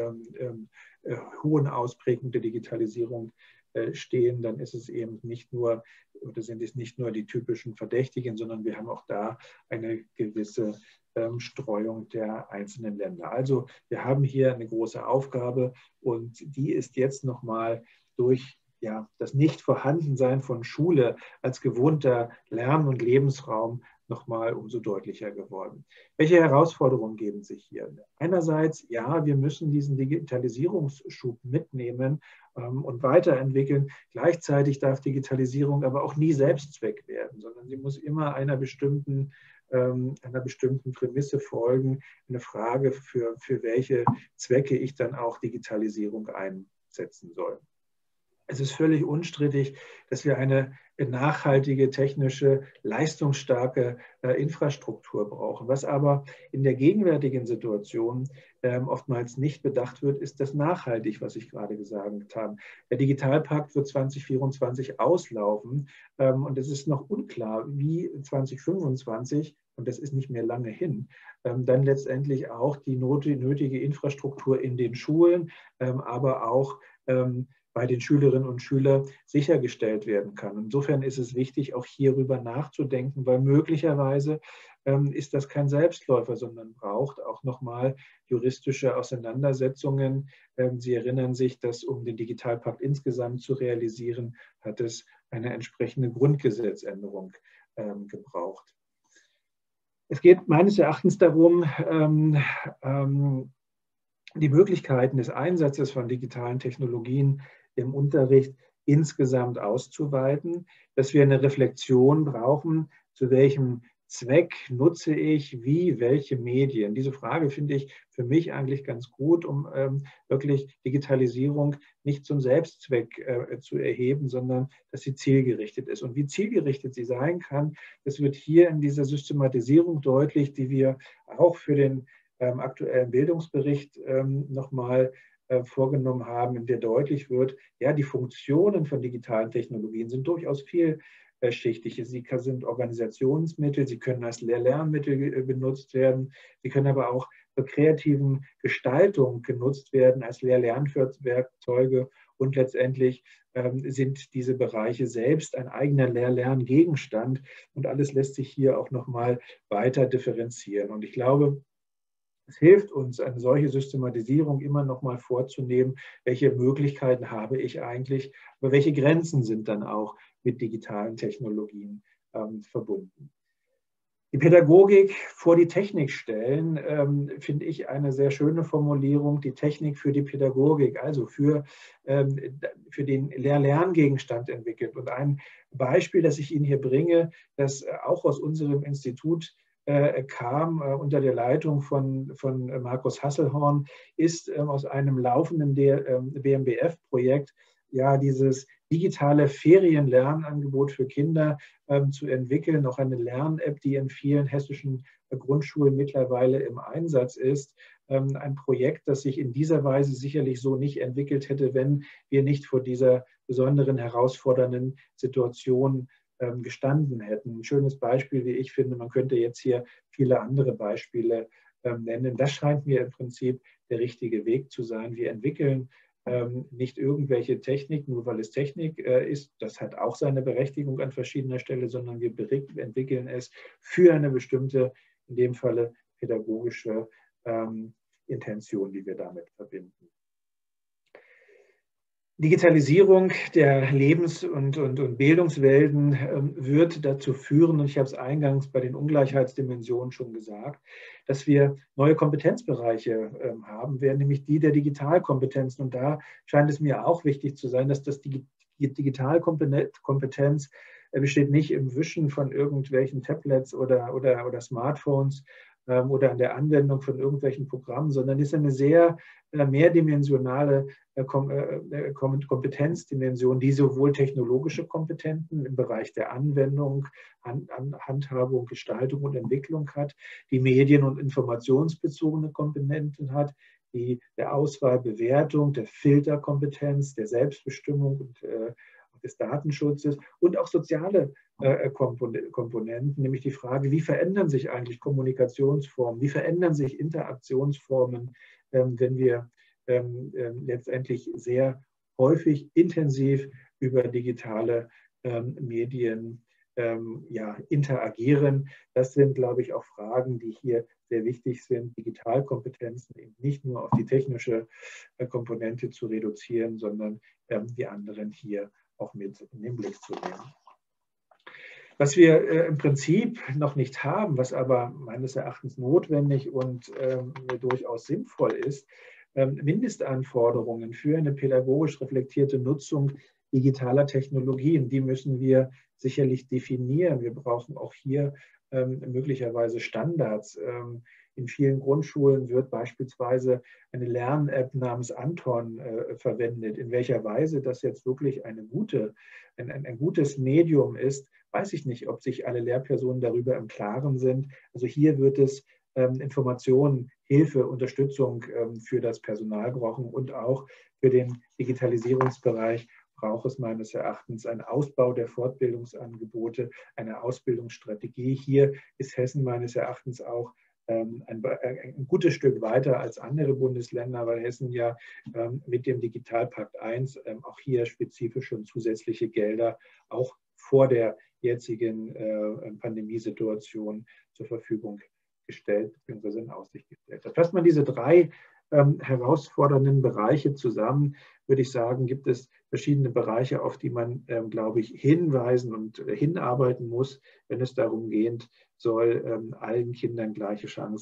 hohen Ausprägungen der Digitalisierung stehen, dann ist es eben nicht nur, oder sind es nicht nur die typischen Verdächtigen, sondern wir haben auch da eine gewisse Streuung der einzelnen Länder. Also wir haben hier eine große Aufgabe und die ist jetzt nochmal durch das Nichtvorhandensein von Schule als gewohnter Lern- und Lebensraum nochmal umso deutlicher geworden. Welche Herausforderungen geben sich hier? Einerseits, ja, wir müssen diesen Digitalisierungsschub mitnehmen und weiterentwickeln. Gleichzeitig darf Digitalisierung aber auch nie Selbstzweck werden, sondern sie muss immer einer bestimmten Prämisse folgen, eine Frage, für welche Zwecke ich dann auch Digitalisierung einsetzen soll. Es ist völlig unstrittig, dass wir eine nachhaltige, technische, leistungsstarke Infrastruktur brauchen. Was aber in der gegenwärtigen Situation oftmals nicht bedacht wird, ist das nachhaltig, was ich gerade gesagt habe. Der Digitalpakt wird 2024 auslaufen und es ist noch unklar, wie 2025, und das ist nicht mehr lange hin, dann letztendlich auch die nötige Infrastruktur in den Schulen, aber auch bei den Schülerinnen und Schülern sichergestellt werden kann. Insofern ist es wichtig, auch hierüber nachzudenken, weil möglicherweise ist das kein Selbstläufer, sondern braucht auch nochmal juristische Auseinandersetzungen. Sie erinnern sich, dass um den Digitalpakt insgesamt zu realisieren, hat es eine entsprechende Grundgesetzänderung gebraucht. Es geht meines Erachtens darum, die Möglichkeiten des Einsatzes von digitalen Technologien im Unterricht insgesamt auszuweiten, dass wir eine Reflexion brauchen, zu welchem Zweck nutze ich wie welche Medien. Diese Frage finde ich für mich eigentlich ganz gut, um wirklich Digitalisierung nicht zum Selbstzweck zu erheben, sondern dass sie zielgerichtet ist. Und wie zielgerichtet sie sein kann, das wird hier in dieser Systematisierung deutlich, die wir auch für den aktuellen Bildungsbericht nochmal vorgenommen haben, in der deutlich wird, ja, die Funktionen von digitalen Technologien sind durchaus vielschichtig. Sie sind Organisationsmittel, sie können als Lehr-Lernmittel benutzt werden, sie können aber auch zur kreativen Gestaltung genutzt werden, als Lehr-Lernwerkzeuge und letztendlich sind diese Bereiche selbst ein eigener Lehr-Lerngegenstand und alles lässt sich hier auch nochmal weiter differenzieren. Und ich glaube, es hilft uns, eine solche Systematisierung immer noch mal vorzunehmen, welche Möglichkeiten habe ich eigentlich, aber welche Grenzen sind dann auch mit digitalen Technologien verbunden. Die Pädagogik vor die Technik stellen, finde ich eine sehr schöne Formulierung, die Technik für die Pädagogik, also für den Lehr-Lerngegenstand entwickelt. Und ein Beispiel, das ich Ihnen hier bringe, das auch aus unserem Institut kam unter der Leitung von Markus Hasselhorn, ist aus einem laufenden BMBF-Projekt ja dieses digitale Ferienlernangebot für Kinder zu entwickeln, auch eine Lern-App, die in vielen hessischen Grundschulen mittlerweile im Einsatz ist. Ein Projekt, das sich in dieser Weise sicherlich so nicht entwickelt hätte, wenn wir nicht vor dieser besonderen, herausfordernden Situation gestanden hätten. Ein schönes Beispiel, wie ich finde, man könnte jetzt hier viele andere Beispiele nennen. Das scheint mir im Prinzip der richtige Weg zu sein. Wir entwickeln nicht irgendwelche Technik, nur weil es Technik ist. Das hat auch seine Berechtigung an verschiedener Stelle, sondern wir entwickeln es für eine bestimmte, in dem Falle pädagogische Intention, die wir damit verbinden. Digitalisierung der Lebens- und Bildungswelten wird dazu führen, und ich habe es eingangs bei den Ungleichheitsdimensionen schon gesagt, dass wir neue Kompetenzbereiche haben werden, nämlich die der Digitalkompetenzen. Und da scheint es mir auch wichtig zu sein, dass die Digitalkompetenz besteht nicht im Wischen von irgendwelchen Tablets oder Smartphones oder an der Anwendung von irgendwelchen Programmen, sondern ist eine sehr mehrdimensionale Kompetenzdimension, die sowohl technologische Kompetenzen im Bereich der Anwendung, Handhabung, Gestaltung und Entwicklung hat, die medien- und informationsbezogene Komponenten hat, die der Auswahl, Bewertung, der Filterkompetenz, der Selbstbestimmung und des Datenschutzes und auch soziale Komponenten, nämlich die Frage, wie verändern sich eigentlich Kommunikationsformen, wie verändern sich Interaktionsformen, wenn wir letztendlich sehr häufig intensiv über digitale Medien interagieren. Das sind, glaube ich, auch Fragen, die hier sehr wichtig sind, Digitalkompetenzen eben nicht nur auf die technische Komponente zu reduzieren, sondern die anderen hier auch mit in den Blick zu nehmen. Was wir im Prinzip noch nicht haben, was aber meines Erachtens notwendig und durchaus sinnvoll ist, Mindestanforderungen für eine pädagogisch reflektierte Nutzung digitaler Technologien, die müssen wir sicherlich definieren. Wir brauchen auch hier möglicherweise Standards. In vielen Grundschulen wird beispielsweise eine Lern-App namens Anton verwendet. In welcher Weise das jetzt wirklich ein gutes Medium ist, weiß ich nicht, ob sich alle Lehrpersonen darüber im Klaren sind. Also hier wird es Informationen, Hilfe, Unterstützung für das Personal brauchen und auch für den Digitalisierungsbereich braucht es meines Erachtens einen Ausbau der Fortbildungsangebote, eine Ausbildungsstrategie. Hier ist Hessen meines Erachtens auch ein gutes Stück weiter als andere Bundesländer, weil Hessen ja mit dem Digitalpakt 1 auch hier spezifisch schon zusätzliche Gelder auch vor der jetzigen Pandemiesituation zur Verfügung gestellt bzw. in Aussicht gestellt hat. Fasst man diese drei herausfordernden Bereiche zusammen, würde ich sagen, gibt es verschiedene Bereiche, auf die man, glaube ich, hinweisen und hinarbeiten muss, wenn es darum gehen soll, allen Kindern gleiche Chancen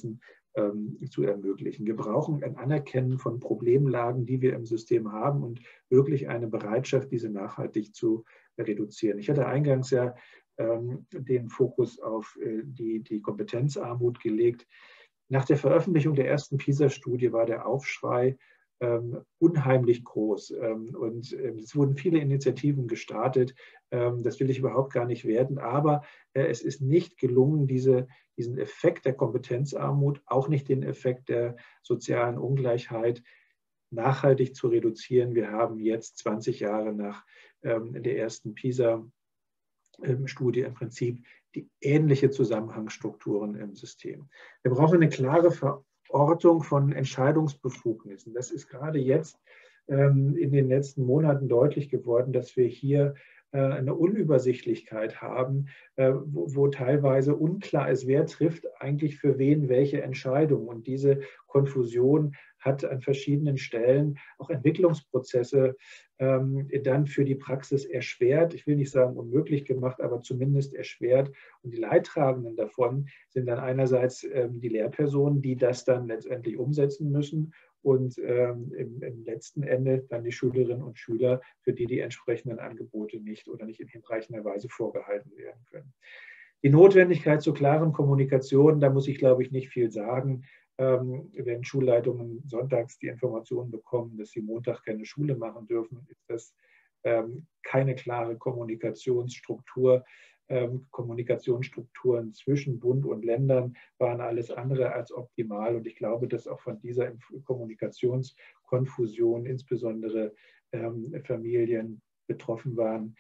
zu ermöglichen. Wir brauchen ein Anerkennen von Problemlagen, die wir im System haben und wirklich eine Bereitschaft, diese nachhaltig zu reduzieren. Ich hatte eingangs ja den Fokus auf die Kompetenzarmut gelegt. Nach der Veröffentlichung der ersten PISA-Studie war der Aufschrei unheimlich groß. Und es wurden viele Initiativen gestartet. Das will ich überhaupt gar nicht werten. Aber es ist nicht gelungen, diesen Effekt der Kompetenzarmut, auch nicht den Effekt der sozialen Ungleichheit, nachhaltig zu reduzieren. Wir haben jetzt 20 Jahre nach der ersten PISA-Studie im Prinzip die ähnliche Zusammenhangsstrukturen im System. Wir brauchen eine klare Verortung von Entscheidungsbefugnissen. Das ist gerade jetzt in den letzten Monaten deutlich geworden, dass wir hier eine Unübersichtlichkeit haben, wo teilweise unklar ist, wer trifft eigentlich für wen welche Entscheidung. Und diese Konfusion hat an verschiedenen Stellen auch Entwicklungsprozesse dann für die Praxis erschwert. Ich will nicht sagen unmöglich gemacht, aber zumindest erschwert. Und die Leidtragenden davon sind dann einerseits die Lehrpersonen, die das dann letztendlich umsetzen müssen, und im letzten Ende dann die Schülerinnen und Schüler, für die die entsprechenden Angebote nicht oder nicht in hinreichender Weise vorgehalten werden können. Die Notwendigkeit zur klaren Kommunikation, da muss ich, glaube ich, nicht viel sagen. Wenn Schulleitungen sonntags die Informationen bekommen, dass sie Montag keine Schule machen dürfen, ist das keine klare Kommunikationsstruktur. Kommunikationsstrukturen zwischen Bund und Ländern waren alles andere als optimal. Und ich glaube, dass auch von dieser Kommunikationskonfusion insbesondere Familien betroffen waren,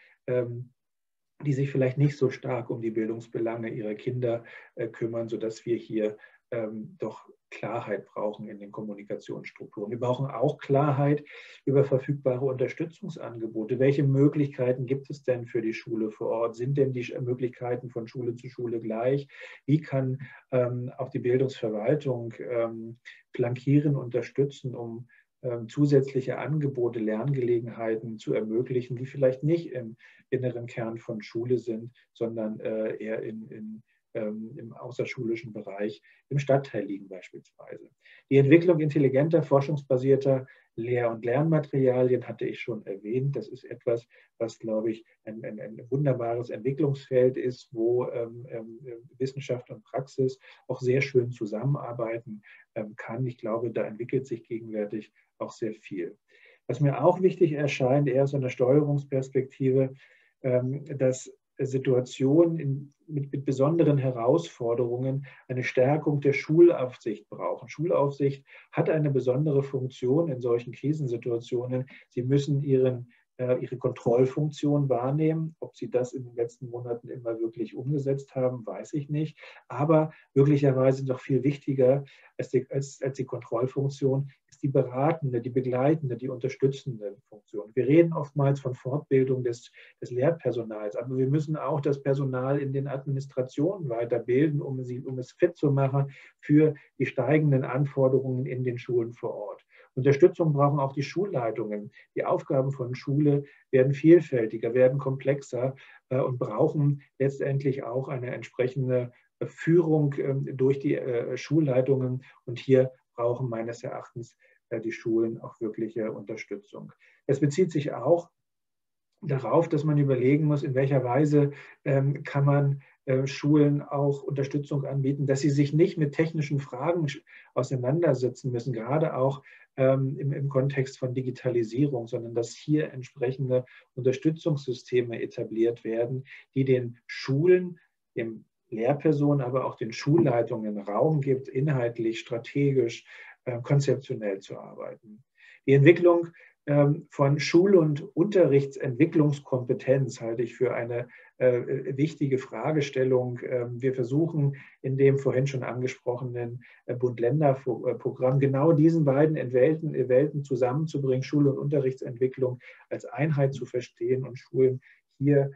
die sich vielleicht nicht so stark um die Bildungsbelange ihrer Kinder kümmern, sodass wir hier doch Klarheit brauchen in den Kommunikationsstrukturen. Wir brauchen auch Klarheit über verfügbare Unterstützungsangebote. Welche Möglichkeiten gibt es denn für die Schule vor Ort? Sind denn die Möglichkeiten von Schule zu Schule gleich? Wie kann auch die Bildungsverwaltung flankieren, unterstützen, um zusätzliche Angebote, Lerngelegenheiten zu ermöglichen, die vielleicht nicht im inneren Kern von Schule sind, sondern eher im außerschulischen Bereich, im Stadtteil liegen beispielsweise. Die Entwicklung intelligenter, forschungsbasierter Lehr- und Lernmaterialien hatte ich schon erwähnt. Das ist etwas, was, glaube ich, ein wunderbares Entwicklungsfeld ist, wo Wissenschaft und Praxis auch sehr schön zusammenarbeiten kann. Ich glaube, da entwickelt sich gegenwärtig auch sehr viel. Was mir auch wichtig erscheint, eher aus einer Steuerungsperspektive, dass Situationen mit besonderen Herausforderungen eine Stärkung der Schulaufsicht brauchen. Schulaufsicht hat eine besondere Funktion in solchen Krisensituationen. Sie müssen ihre Kontrollfunktion wahrnehmen. Ob sie das in den letzten Monaten immer wirklich umgesetzt haben, weiß ich nicht. Aber möglicherweise noch viel wichtiger als die Kontrollfunktion ist die beratende, die begleitende, die unterstützende Funktion. Wir reden oftmals von Fortbildung des Lehrpersonals, aber wir müssen auch das Personal in den Administrationen weiterbilden, um es fit zu machen für die steigenden Anforderungen in den Schulen vor Ort. Unterstützung brauchen auch die Schulleitungen. Die Aufgaben von Schule werden vielfältiger, werden komplexer und brauchen letztendlich auch eine entsprechende Führung durch die Schulleitungen. Und hier brauchen meines Erachtens die Schulen auch wirkliche Unterstützung. Es bezieht sich auch darauf, dass man überlegen muss, in welcher Weise kann man Schulen auch Unterstützung anbieten, dass sie sich nicht mit technischen Fragen auseinandersetzen müssen, gerade auch im Kontext von Digitalisierung, sondern dass hier entsprechende Unterstützungssysteme etabliert werden, die den Schulen, dem Lehrpersonen, aber auch den Schulleitungen Raum gibt, inhaltlich, strategisch, konzeptionell zu arbeiten. Die Entwicklung von Schul- und Unterrichtsentwicklungskompetenz halte ich für eine wichtige Fragestellung. Wir versuchen in dem vorhin schon angesprochenen Bund-Länder-Programm genau diesen beiden Welten zusammenzubringen, Schul- und Unterrichtsentwicklung als Einheit zu verstehen und Schulen hier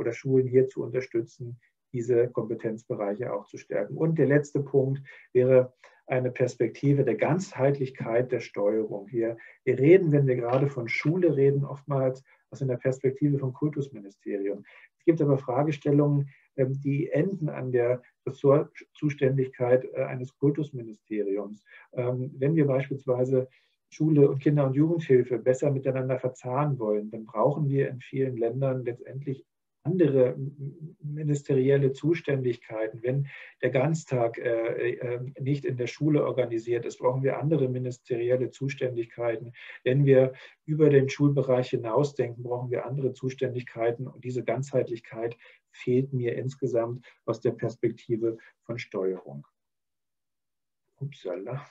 zu unterstützen, diese Kompetenzbereiche auch zu stärken. Und der letzte Punkt wäre eine Perspektive der Ganzheitlichkeit der Steuerung. Wir reden, wenn wir gerade von Schule reden, oftmals aus einer Perspektive vom Kultusministerium. Es gibt aber Fragestellungen, die enden an der Ressortzuständigkeit eines Kultusministeriums. Wenn wir beispielsweise Schule und Kinder- und Jugendhilfe besser miteinander verzahnen wollen, dann brauchen wir in vielen Ländern letztendlich andere ministerielle Zuständigkeiten. Wenn der Ganztag nicht in der Schule organisiert ist, brauchen wir andere ministerielle Zuständigkeiten. Wenn wir über den Schulbereich hinausdenken, brauchen wir andere Zuständigkeiten. Und diese Ganzheitlichkeit fehlt mir insgesamt aus der Perspektive von Steuerung. Upsala.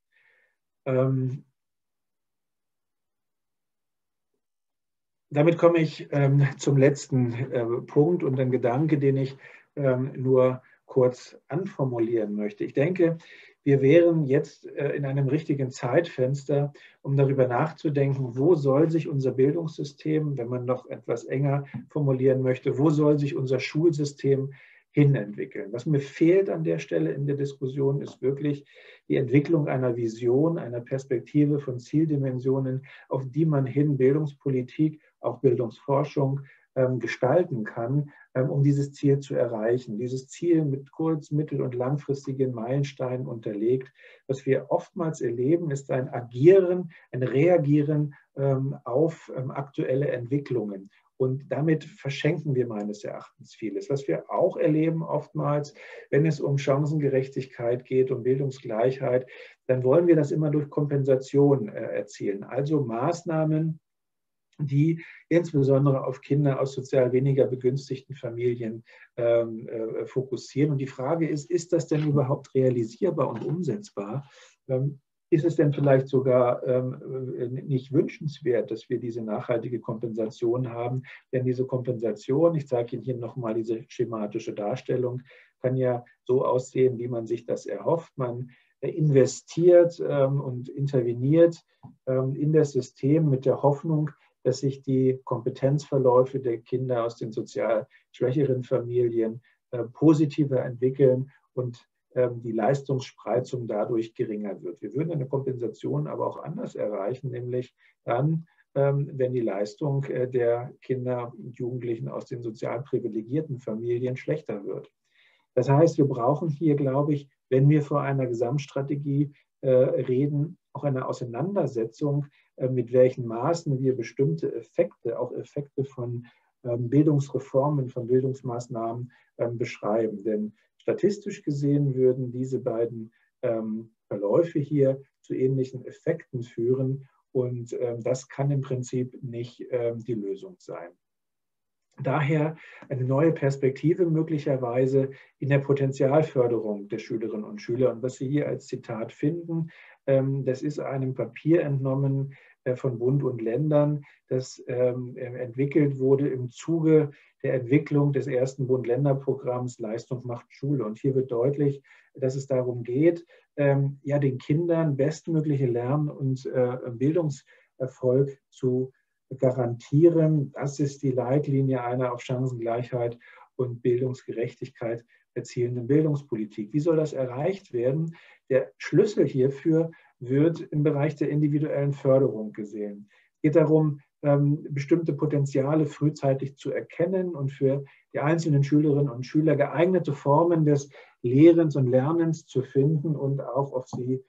Damit komme ich zum letzten Punkt und ein Gedanke, den ich nur kurz anformulieren möchte. Ich denke, wir wären jetzt in einem richtigen Zeitfenster, um darüber nachzudenken, wo soll sich unser Bildungssystem, wenn man noch etwas enger formulieren möchte, wo soll sich unser Schulsystem hinentwickeln. Was mir fehlt an der Stelle in der Diskussion, ist wirklich die Entwicklung einer Vision, einer Perspektive von Zieldimensionen, auf die man hin Bildungspolitik, auch Bildungsforschung gestalten kann, um dieses Ziel zu erreichen. Dieses Ziel mit kurz-, mittel- und langfristigen Meilensteinen unterlegt. Was wir oftmals erleben, ist ein Agieren, ein Reagieren auf aktuelle Entwicklungen. Und damit verschenken wir meines Erachtens vieles. Was wir auch erleben oftmals, wenn es um Chancengerechtigkeit geht, um Bildungsgleichheit, dann wollen wir das immer durch Kompensation erzielen. Also Maßnahmen, die insbesondere auf Kinder aus sozial weniger begünstigten Familien fokussieren. Und die Frage ist das denn überhaupt realisierbar und umsetzbar? Ist es denn vielleicht sogar nicht wünschenswert, dass wir diese nachhaltige Kompensation haben? Denn diese Kompensation, ich zeige Ihnen hier nochmal diese schematische Darstellung, kann ja so aussehen, wie man sich das erhofft. Man investiert und interveniert in das System mit der Hoffnung, dass sich die Kompetenzverläufe der Kinder aus den sozial schwächeren Familien positiver entwickeln und die Leistungsspreizung dadurch geringer wird. Wir würden eine Kompensation aber auch anders erreichen, nämlich dann, wenn die Leistung der Kinder und Jugendlichen aus den sozial privilegierten Familien schlechter wird. Das heißt, wir brauchen hier, glaube ich, wenn wir vor einer Gesamtstrategie reden, auch eine Auseinandersetzung, mit welchen Maßen wir bestimmte Effekte, auch Effekte von Bildungsreformen, von Bildungsmaßnahmen beschreiben. Denn statistisch gesehen würden diese beiden Verläufe hier zu ähnlichen Effekten führen und das kann im Prinzip nicht die Lösung sein. Daher eine neue Perspektive möglicherweise in der Potenzialförderung der Schülerinnen und Schüler. Und was Sie hier als Zitat finden, das ist einem Papier entnommen von Bund und Ländern, das entwickelt wurde im Zuge der Entwicklung des ersten Bund-Länder-Programms Leistung macht Schule. Und hier wird deutlich, dass es darum geht, ja, den Kindern bestmögliche Lern- und Bildungserfolg zu garantieren. Das ist die Leitlinie einer auf Chancengleichheit und Bildungsgerechtigkeit erzielenden Bildungspolitik. Wie soll das erreicht werden? Der Schlüssel hierfür wird im Bereich der individuellen Förderung gesehen. Es geht darum, bestimmte Potenziale frühzeitig zu erkennen und für die einzelnen Schülerinnen und Schüler geeignete Formen des Lehrens und Lernens zu finden und auch auf sie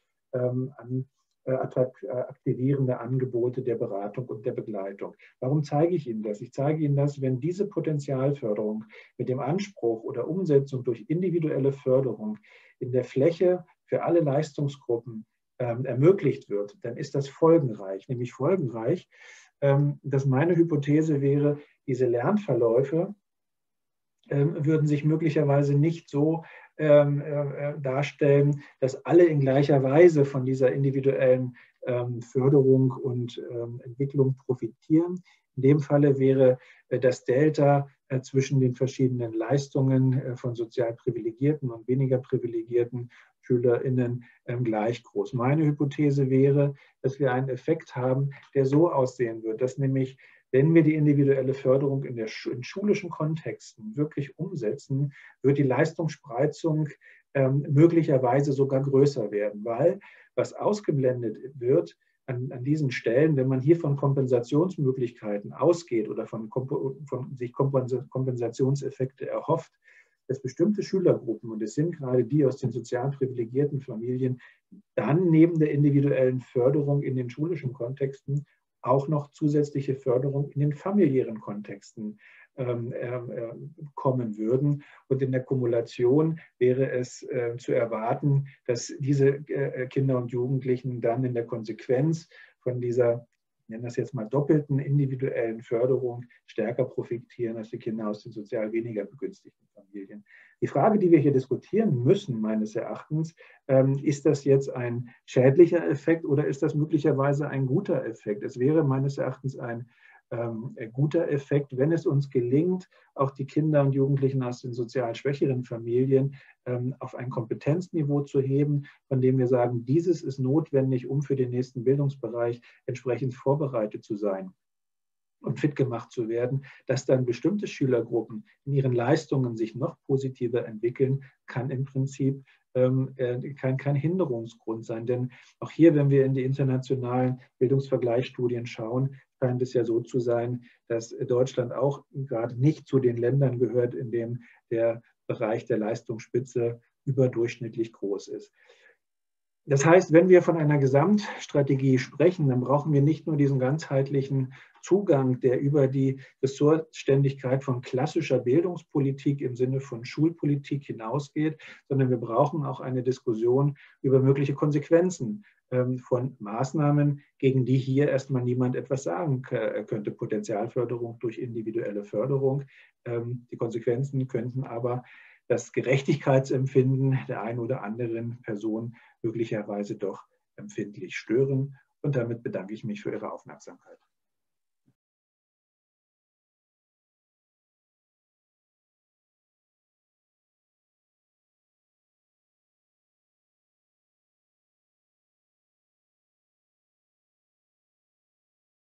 aktivierende Angebote der Beratung und der Begleitung. Warum zeige ich Ihnen das? Ich zeige Ihnen das, wenn diese Potenzialförderung mit dem Anspruch oder Umsetzung durch individuelle Förderung in der Fläche für alle Leistungsgruppen ermöglicht wird, dann ist das folgenreich. Nämlich folgenreich, dass meine Hypothese wäre, diese Lernverläufe würden sich möglicherweise nicht so darstellen, dass alle in gleicher Weise von dieser individuellen Förderung und Entwicklung profitieren. In dem Falle wäre das Delta zwischen den verschiedenen Leistungen von sozial privilegierten und weniger privilegierten SchülerInnen gleich groß. Meine Hypothese wäre, dass wir einen Effekt haben, der so aussehen wird, dass nämlich, wenn wir die individuelle Förderung in schulischen Kontexten wirklich umsetzen, wird die Leistungsspreizung möglicherweise sogar größer werden, weil was ausgeblendet wird an diesen Stellen, wenn man hier von Kompensationsmöglichkeiten ausgeht oder von sich Kompensationseffekte erhofft, dass bestimmte Schülergruppen, und es sind gerade die aus den sozial privilegierten Familien, dann neben der individuellen Förderung in den schulischen Kontexten auch noch zusätzliche Förderung in den familiären Kontexten kommen würden. Und in der Kumulation wäre es zu erwarten, dass diese Kinder und Jugendlichen dann in der Konsequenz von dieser, ich nenne das jetzt mal doppelten individuellen Förderung, stärker profitieren als die Kinder aus den sozial weniger begünstigten Familien. Die Frage, die wir hier diskutieren müssen, meines Erachtens, ist das jetzt ein schädlicher Effekt oder ist das möglicherweise ein guter Effekt? Es wäre meines Erachtens ein guter Effekt, wenn es uns gelingt, auch die Kinder und Jugendlichen aus den sozial schwächeren Familien auf ein Kompetenzniveau zu heben, von dem wir sagen, dieses ist notwendig, um für den nächsten Bildungsbereich entsprechend vorbereitet zu sein und fit gemacht zu werden, dass dann bestimmte Schülergruppen in ihren Leistungen sich noch positiver entwickeln, kann im Prinzip kein Hinderungsgrund sein. Denn auch hier, wenn wir in die internationalen Bildungsvergleichsstudien schauen, scheint es ja so zu sein, dass Deutschland auch gerade nicht zu den Ländern gehört, in dem der Bereich der Leistungsspitze überdurchschnittlich groß ist. Das heißt, wenn wir von einer Gesamtstrategie sprechen, dann brauchen wir nicht nur diesen ganzheitlichen Zugang, der über die Ressortständigkeit von klassischer Bildungspolitik im Sinne von Schulpolitik hinausgeht, sondern wir brauchen auch eine Diskussion über mögliche Konsequenzen von Maßnahmen, gegen die hier erstmal niemand etwas sagen könnte. Potenzialförderung durch individuelle Förderung. Die Konsequenzen könnten aber das Gerechtigkeitsempfinden der einen oder anderen Person möglicherweise doch empfindlich stören. Und damit bedanke ich mich für Ihre Aufmerksamkeit.